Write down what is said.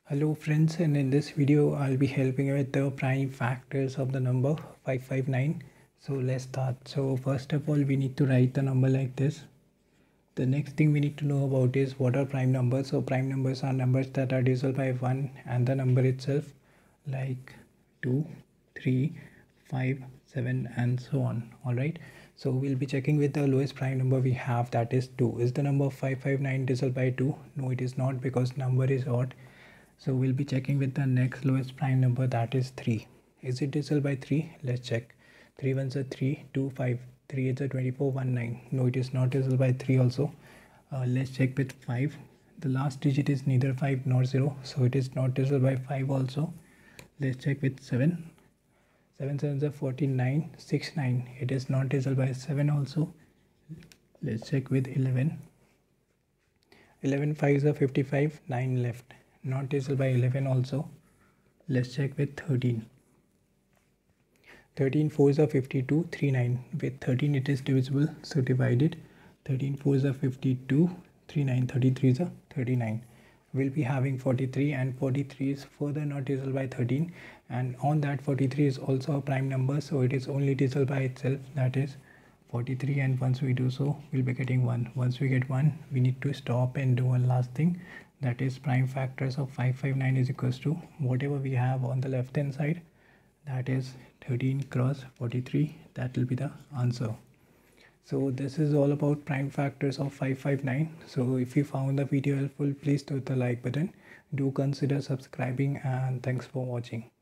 Hello friends, and in this video I'll be helping you with the prime factors of the number 559. So let's start. So first of all, we need to write the number like this. The next thing we need to know about is what are prime numbers. So prime numbers are numbers that are divisible by 1 and the number itself, like 2, 3, 5, 7 and so on. Alright, so we'll be checking with the lowest prime number we have, that is 2. Is the number 559 divisible by 2? No, it is not, because number is odd. So we'll be checking with the next lowest prime number, that is 3. Is it divisible by 3? Let's check. 3 ones are 3, 2, 5, 3 8s are 24, 1, 9. No, it is not divisible by 3 also. Let's check with 5. The last digit is neither 5 nor 0, so it is not divisible by 5 also. Let's check with 7. 7 sevens are 49, 6, 9. It is not divisible by 7 also. Let's check with 11. 11 5s are 55, 9 left. Not divisible by 11 also. Let's check with 13. 13 4s are 52, 3 9. With 13 it is divisible, so divide it. 13 4s are 52, 3 9. 33s are 39. We'll be having 43, and 43 is further not divisible by 13, and on that 43 is also a prime number, so it is only divisible by itself, that is 43. And once we do so, we'll be getting 1. Once we get 1, we need to stop and do one last thing, that is prime factors of 559 is equals to whatever we have on the left hand side, that is 13 cross 43. That will be the answer. So this is all about prime factors of 559. So if you found the video helpful, please hit the like button. Do consider subscribing, and thanks for watching.